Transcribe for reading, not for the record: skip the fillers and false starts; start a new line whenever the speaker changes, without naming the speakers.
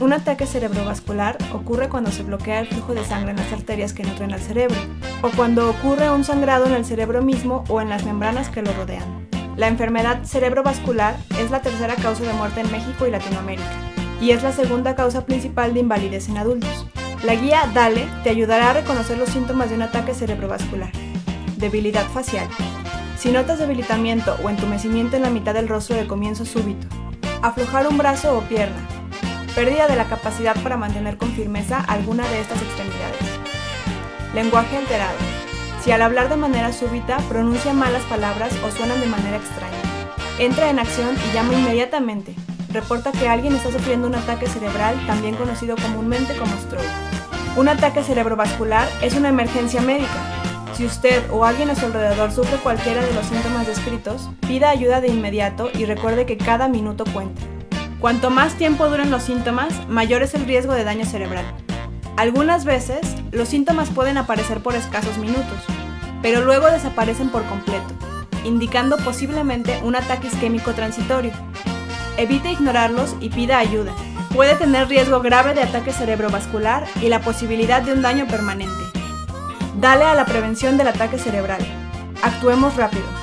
Un ataque cerebrovascular ocurre cuando se bloquea el flujo de sangre en las arterias que nutren al cerebro, o cuando ocurre un sangrado en el cerebro mismo o en las membranas que lo rodean. La enfermedad cerebrovascular es la tercera causa de muerte en México y Latinoamérica, y es la segunda causa principal de invalidez en adultos. La guía DALE te ayudará a reconocer los síntomas de un ataque cerebrovascular. Debilidad facial. Si notas debilitamiento o entumecimiento en la mitad del rostro de comienzo súbito. Aflojar un brazo o pierna. Pérdida de la capacidad para mantener con firmeza alguna de estas extremidades. Lenguaje alterado. Si al hablar de manera súbita pronuncia malas palabras o suenan de manera extraña. Entra en acción y llama inmediatamente. Reporta que alguien está sufriendo un ataque cerebral, también conocido comúnmente como stroke. Un ataque cerebrovascular es una emergencia médica. Si usted o alguien a su alrededor sufre cualquiera de los síntomas descritos, pida ayuda de inmediato y recuerde que cada minuto cuenta. Cuanto más tiempo duren los síntomas, mayor es el riesgo de daño cerebral. Algunas veces, los síntomas pueden aparecer por escasos minutos, pero luego desaparecen por completo, indicando posiblemente un ataque isquémico transitorio. Evite ignorarlos y pida ayuda. Puede tener riesgo grave de ataque cerebrovascular y la posibilidad de un daño permanente. Dale a la prevención del ataque cerebral. Actuemos rápido.